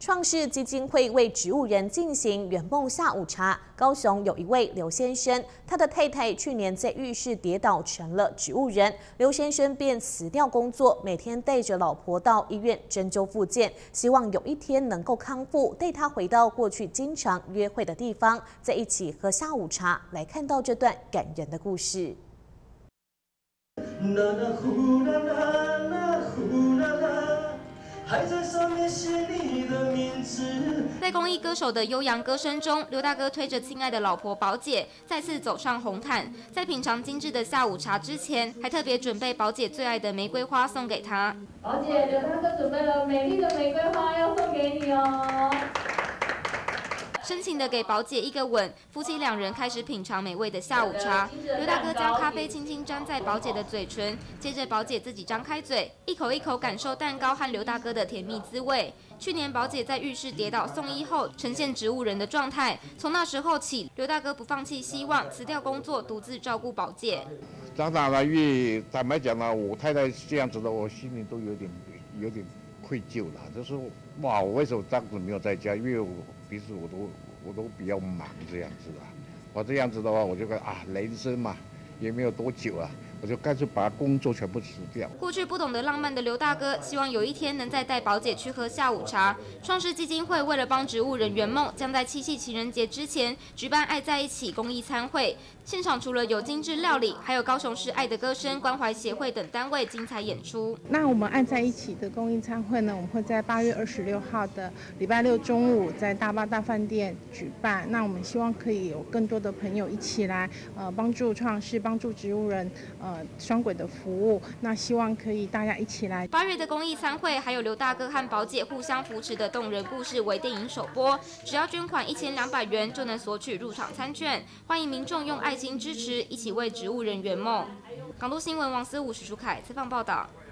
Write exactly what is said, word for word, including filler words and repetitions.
创世基金会为植物人进行圆梦下午茶。高雄有一位刘先生，他的太太去年在浴室跌倒成了植物人，刘先生便辞掉工作，每天带着老婆到医院针灸复健，希望有一天能够康复，带他回到过去经常约会的地方，在一起喝下午茶，来看到这段感人的故事。 还在上面写你的名字。 在公益歌手的悠扬歌声中，刘大哥推着亲爱的老婆宝姐再次走上红毯。在品尝精致的下午茶之前，还特别准备宝姐最爱的玫瑰花送给她。 宝姐，刘大哥准备了美丽的玫瑰花要送给你哦。 深情地给宝姐一个吻，夫妻两人开始品尝美味的下午茶。刘大哥将咖啡轻轻沾在宝姐的嘴唇，接着宝姐自己张开嘴，一口一口感受蛋糕和刘大哥的甜蜜滋味。去年宝姐在浴室跌倒送医后，呈现植物人的状态。从那时候起，刘大哥不放弃希望，辞掉工作，独自照顾宝姐。 当然了，因为坦白讲呢，我太太这样子的，我心里都有点有点愧疚了，就是哇，我为什么当时没有在家？因为我。 平时我都我都比较忙这样子啊，我这样子的话，我就看啊，人生嘛也没有多久啊，我就干脆把工作全部辞掉。 过去不懂得浪漫的刘大哥，希望有一天能再带宝姐去喝下午茶。创世基金会为了帮植物人圆梦，将在七夕情人节之前举办“爱在一起”公益餐会。现场除了有精致料理，还有高雄市爱的歌声关怀协会等单位精彩演出。 那我们“爱在一起”的公益餐会呢，我们会在八月二十六号的礼拜六中午在大巴大饭店举办。那我们希望可以有更多的朋友一起来，呃，帮助创世，帮助植物人，呃，双轨的服务。那希望可以大家一起来。 八月的公益餐会，还有刘大哥和宝姐互相扶持的动人故事为电影首播，只要捐款一千两百元就能索取入场餐券。欢迎民众用爱心支持，一起为植物人圆梦。港都新闻王思武、许淑凯采访报道。